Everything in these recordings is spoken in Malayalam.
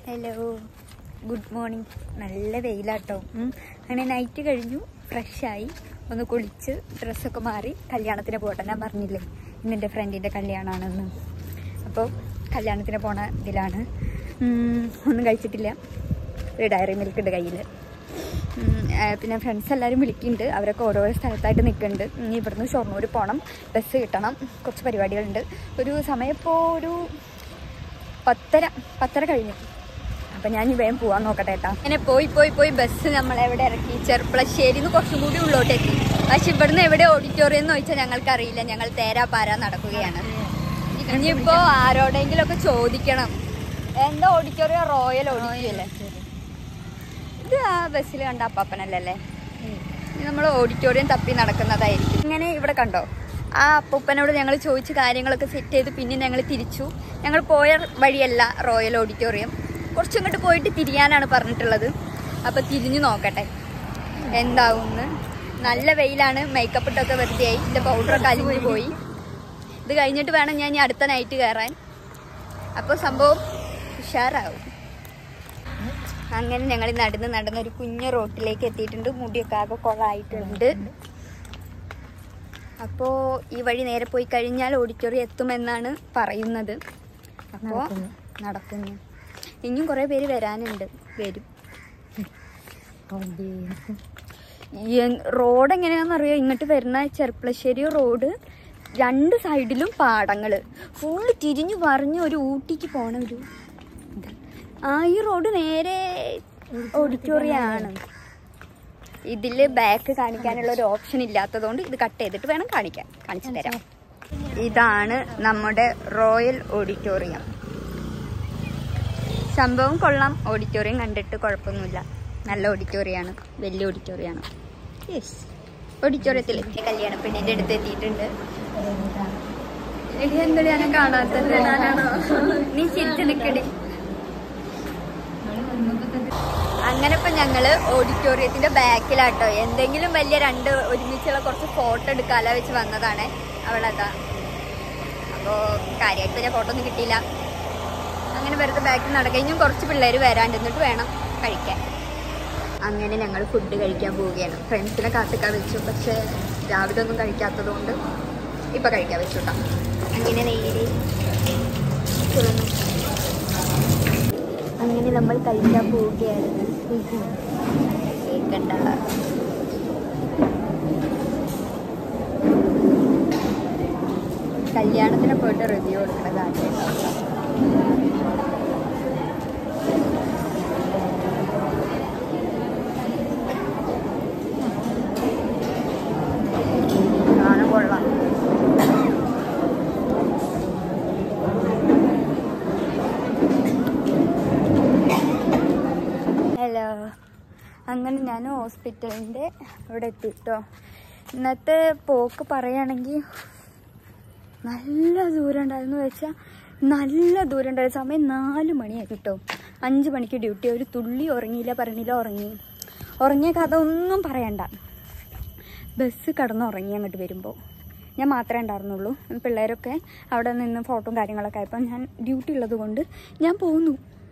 Hello, good morning. നല്ല വെയിലാട്ടോ. അങ്ങനെ നൈറ്റ് കഴിഞ്ഞു, ഫ്രഷായി, ഒന്ന് കുളിച്ച് ഡ്രസ്സൊക്കെ മാറി കല്യാണത്തിന് പോട്ടെ. ഞാൻ പറഞ്ഞില്ലേ ഇന്നെൻ്റെ ഫ്രണ്ടിൻ്റെ കല്യാണമാണെന്ന്. അപ്പോൾ കല്യാണത്തിന് പോണ ഇതിലാണ്. ഒന്നും കഴിച്ചിട്ടില്ല. ഒരു ഡയറി മിൽക്ക് ഉണ്ട് കയ്യിൽ. പിന്നെ ഫ്രണ്ട്സ് എല്ലാവരും വിളിക്കുന്നുണ്ട്. അവരൊക്കെ ഓരോരോ സ്ഥലത്തായിട്ട് നിൽക്കുന്നുണ്ട്. ഇനി ഇവിടുന്ന് ഷൊർണൂർ പോകണം, ബസ് കിട്ടണം, കുറച്ച് പരിപാടികളുണ്ട്. ഒരു സമയം ഇപ്പോൾ ഒരു 10:30 കഴിഞ്ഞു. അപ്പം ഞാൻ വേഗം പോകാൻ നോക്കട്ടെ കേട്ടോ. അങ്ങനെ പോയി ബസ് നമ്മളെവിടെ ഇറക്കി? ചെർപ്പളശ്ശേരിന്ന് കുറച്ചും കൂടി ഉള്ളോട്ടേക്ക്. പക്ഷെ ഇവിടുന്ന് എവിടെ ഓഡിറ്റോറിയം എന്ന് ചോദിച്ചാൽ ഞങ്ങൾക്കറിയില്ല. ഞങ്ങൾ തേരാപാര നടക്കുകയാണ്. ഇനിയിപ്പോൾ ആരോടെങ്കിലും ഒക്കെ ചോദിക്കണം. എന്താ ഓഡിറ്റോറിയം? റോയൽ ഓഡിറ്റോറിയം അല്ലേ ഇത്? ആ ബസ്സിൽ കണ്ട അപ്പാപ്പനല്ലേ? നമ്മൾ ഓഡിറ്റോറിയം തപ്പി നടക്കുന്നതായിരിക്കും. ഇങ്ങനെ ഇവിടെ കണ്ടോ, ആ അപ്പൂപ്പനോട് ഞങ്ങൾ ചോദിച്ച് കാര്യങ്ങളൊക്കെ സെറ്റ് ചെയ്ത് പിന്നെ ഞങ്ങൾ തിരിച്ചു. ഞങ്ങൾ പോയ വഴിയല്ല റോയൽ ഓഡിറ്റോറിയം, കുറച്ചിങ്ങോട്ട് പോയിട്ട് തിരിയാനാണ് പറഞ്ഞിട്ടുള്ളത്. അപ്പം തിരിഞ്ഞു നോക്കട്ടെ എന്താവുമെന്ന്. നല്ല വെയിലാണ്, മേക്കപ്പ് ഇട്ടൊക്കെ വെറുതെയായി, എൻ്റെ പൗഡറൊക്കെ അലിഞ്ഞു പോയി. ഇത് കഴിഞ്ഞിട്ട് വേണം ഞാൻ ഇനി അടുത്ത നൈറ്റ് കയറാൻ. അപ്പോൾ സംഭവം ഉഷാറാവും. അങ്ങനെ ഞങ്ങൾ നടന്നൊരു കുഞ്ഞു റോട്ടിലേക്ക് എത്തിയിട്ടുണ്ട്. മുടിയൊക്കെ ആകെ കൊളായിട്ടുണ്ട്. അപ്പോൾ ഈ വഴി നേരെ പോയി കഴിഞ്ഞാൽ ഓഡിറ്റോറിയം എത്തുമെന്നാണ് പറയുന്നത്. അപ്പോൾ നടക്കുന്നു. ഇനിയും കുറേ പേര് വരാനുണ്ട്. വരും. റോഡ് എങ്ങനെയാണെന്നറിയോ? ഇങ്ങോട്ട് വരുന്ന ചെർപ്പളശ്ശേരി റോഡ് 2 സൈഡിലും പാടങ്ങൾ, ഫുള്ള് തിരിഞ്ഞു പറഞ്ഞ് ഒരു ഊട്ടിക്ക് പോണ ഒരു ഈ റോഡ് നേരെ ഓഡിറ്റോറിയം ആണ്. ഇതിൽ ബാക്ക് കാണിക്കാനുള്ള ഒരു ഓപ്ഷൻ ഇല്ലാത്തതുകൊണ്ട് ഇത് കട്ട് ചെയ്തിട്ട് വേണം കാണിച്ചു തരാം. ഇതാണ് നമ്മുടെ റോയൽ ഓഡിറ്റോറിയം. സംഭവം കൊള്ളാം. ഓഡിറ്റോറിയം കണ്ടിട്ട് കുഴപ്പമൊന്നുമില്ല. നല്ല ഓഡിറ്റോറിയമാണ്, വലിയ ഓഡിറ്റോറിയമാണ്. യെസ്, ഓഡിറ്റോറിയത്തിൽ എത്തിയ കല്യാണ പെണ്ണിൻ്റെ അടുത്ത് എത്തിയിട്ടുണ്ട്. എന്താ ഞാൻ കാണാത്തത്? നീ ചിരിച്ചു നിൽക്കടി. അങ്ങനെ ഇപ്പം ഞങ്ങള് ഓഡിറ്റോറിയത്തിന്റെ ബാക്കിലാട്ടോ. എന്തെങ്കിലും വലിയ 2 ഒരുമിച്ചുള്ള കുറച്ച് ഫോട്ടോ എടുക്കാലോ വെച്ച് വന്നതാണ്. അവിടെ അതാ. അപ്പോൾ കാര്യമായിട്ട് വലിയ ഫോട്ടോ ഒന്നും കിട്ടിയില്ല. അങ്ങനെ വെറുതെ ബാക്കിൽ നടക്കുക. ഇനിയും കുറച്ച് പിള്ളേർ വരാണ്ട്, എന്നിട്ട് വേണം കഴിക്കാൻ. അങ്ങനെ ഞങ്ങൾ ഫുഡ് കഴിക്കാൻ പോവുകയാണ്. ഫ്രണ്ട്സിനെ കാത്തിക്കാൻ വെച്ചു, പക്ഷേ രാവിലെ ഒന്നും കഴിക്കാത്തത് കൊണ്ട് ഇപ്പം കഴിക്കാൻ വെച്ചു കേട്ടോ. അങ്ങനെ നേരെ അങ്ങനെ നമ്മൾ കഴിക്കാൻ പോവുകയാണ്. കേൾക്കണ്ട. കല്യാണത്തിന് പോയിട്ട് റിവ്യൂ കൊടുക്കുന്നതാണ്. കാണാൻ കൊള്ളാം. ഹലോ, അങ്ങനെ ഞാൻ ഹോസ്പിറ്റലിൻ്റെ അവിടെ എത്തിട്ടോ. ഇന്നത്തെ പോക്ക് പറയുകയാണെങ്കിൽ നല്ല ദൂരം ഉണ്ടായിരുന്നു. വെച്ചാൽ നല്ല ദൂരം ഉണ്ടായിരുന്നു. സമയം 4 മണിയായി കേട്ടോ. 5 മണിക്ക് ഡ്യൂട്ടി. ഒരു തുള്ളി ഉറങ്ങിയില്ല, ഉറങ്ങിയ കഥ ഒന്നും പറയണ്ട. ബസ് കിടന്നുറങ്ങി അങ്ങോട്ട് വരുമ്പോൾ. ഞാൻ മാത്രമേ ഉണ്ടായിരുന്നുള്ളൂ. പിള്ളേരൊക്കെ അവിടെ നിന്ന് ഫോട്ടോയും കാര്യങ്ങളൊക്കെ ആയപ്പോൾ ഞാൻ ഡ്യൂട്ടി ഉള്ളത് കൊണ്ട് ഞാൻ പോന്നു.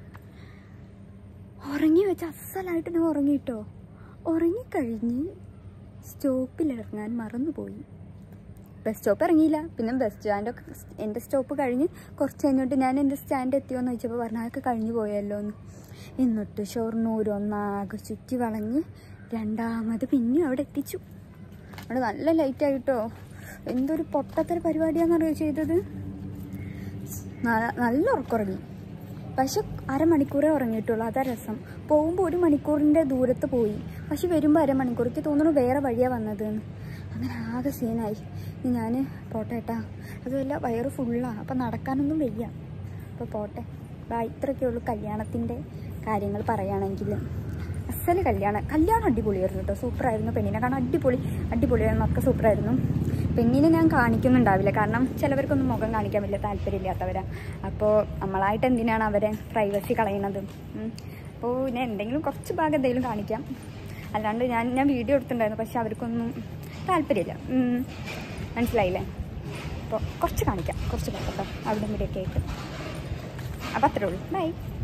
ഉറങ്ങി വെച്ച് അസലായിട്ട് ഞാൻ ഉറങ്ങിയിട്ടോ. ഉറങ്ങിക്കഴിഞ്ഞ് സ്റ്റോപ്പിലിറങ്ങാൻ മറന്നുപോയി. ബസ് സ്റ്റോപ്പ് ഇറങ്ങിയില്ല. പിന്നെ ബസ് സ്റ്റാൻഡൊക്കെ എൻ്റെ സ്റ്റോപ്പ് കഴിഞ്ഞ് കുറച്ച് കഴിഞ്ഞിട്ട് ഞാൻ എൻ്റെ സ്റ്റാൻഡ് എത്തിയോന്ന് ചോദിച്ചപ്പോൾ പറഞ്ഞു അതൊക്കെ കഴിഞ്ഞു പോയല്ലോ എന്ന്. എന്നിട്ട് ഷൊർണൂർ ഒന്നാകെ ചുറ്റി വളഞ്ഞ് രണ്ടാമത് പിന്നെ അവിടെ എത്തിച്ചു. അവിടെ നല്ല ലൈറ്റായിട്ടോ. എന്തൊരു പൊട്ടത്തര പരിപാടിയാണെന്നറിയോ ചെയ്തത്. നല്ല ഉറക്കുറങ്ങി. പക്ഷെ അരമണിക്കൂറേ ഉറങ്ങിയിട്ടുള്ളൂ. അതാ രസം. പോകുമ്പോൾ 1 മണിക്കൂറിൻ്റെ ദൂരത്ത് പോയി, പക്ഷെ വരുമ്പോൾ അരമണിക്കൂർക്ക് തോന്നുന്നു വേറെ വഴിയാണ് വന്നതെന്ന്. അങ്ങനെ ആകെ സീനായി. ഞാൻ പോട്ടെ കേട്ടാ. അതുമല്ല വയറ് ഫുള്ളാണ്, അപ്പം നടക്കാനൊന്നും വയ്യ. അപ്പോൾ പോട്ടെ, ഇത്രയൊക്കെ ഉള്ളൂ കല്യാണത്തിൻ്റെ കാര്യങ്ങൾ പറയുകയാണെങ്കിൽ. അസല് കല്യാണം അടിപൊളിയായിരുന്നു കേട്ടോ. സൂപ്പറായിരുന്നു. പെണ്ണിനെ കാണാൻ അടിപൊളിയായിരുന്നു. ഒക്കെ സൂപ്പറായിരുന്നു. പെണ്ണിനെ ഞാൻ കാണിക്കുന്നുണ്ടാവില്ല, കാരണം ചിലവർക്കൊന്നും മുഖം കാണിക്കാൻ വലിയ താല്പര്യമില്ലാത്തവരാണ്. അപ്പോൾ നമ്മളായിട്ട് എന്തിനാണ് അവരെ പ്രൈവസി കളയുന്നത്? അപ്പോൾ ഞാൻ എന്തെങ്കിലും കുറച്ച് ഭാഗം എന്തെങ്കിലും കാണിക്കാം. അല്ലാണ്ട് ഞാൻ വീഡിയോ എടുത്തിട്ടുണ്ടായിരുന്നു, പക്ഷെ അവർക്കൊന്നും താല്പര്യമില്ല. മനസ്സിലായില്ലേ? അപ്പോൾ കുറച്ച് കാണിക്കാം, കുറച്ച് ഭാഗത്തോ അവിടെ ഇവിടെയൊക്കെ ആയിട്ട്. അപ്പോൾ അത്രേ ഉള്ളൂ. ബൈ.